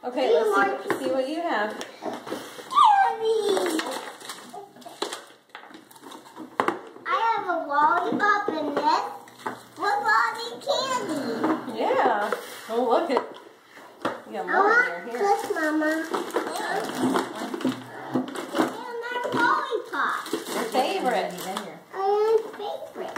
Okay, let's see what you have. Candy! I have a lollipop in this with Lolly candy. Yeah. Oh, look it. You got more in there. Here. This, Mama. And my lollipop. Your favorite. My favorite.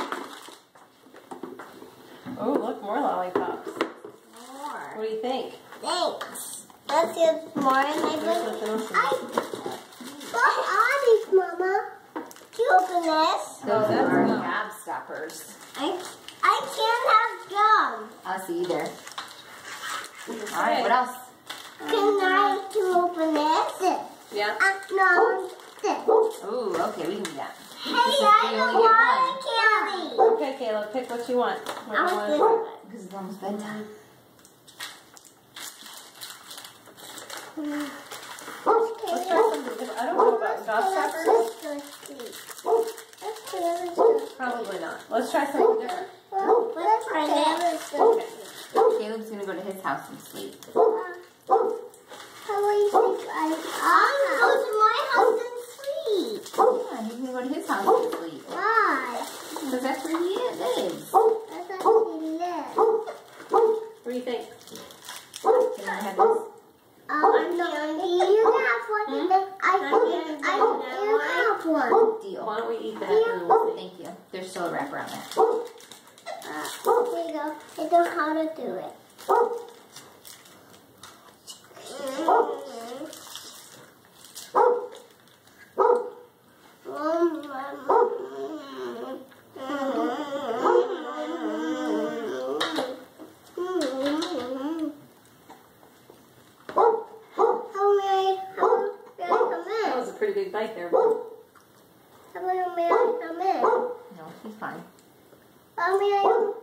Oh, look, more lollipops. More. What do you think? Thanks. Let's get more in my book. What are these, Mama? Do you open this? Those are gum stoppers. I can't have gum. Us either. Alright, what else? Can I open this? Yeah. No, this. Ooh, okay, we can do that. Hey, I don't want candy. Okay, Caleb, pick what you want. What I you want want. this. Because it's almost bedtime. Let's try something different. I don't know about gobstoppers. Probably not. Let's try something different. Let's try this. Okay. Caleb's gonna go to his house and sleep. How will you think I'm going to my house and sleep? Yeah, he's gonna go to his house and sleep. Why? Because that's where he lives. That's how he lives. What do you think? Can I have this? No, you have one. You have one. Deal. Why don't we eat that and we'll see. Thank you. There's still a wrap around that. There you go. I know how to do it. That was a pretty big bite there, bro. How may I come in? No, he's fine. How may I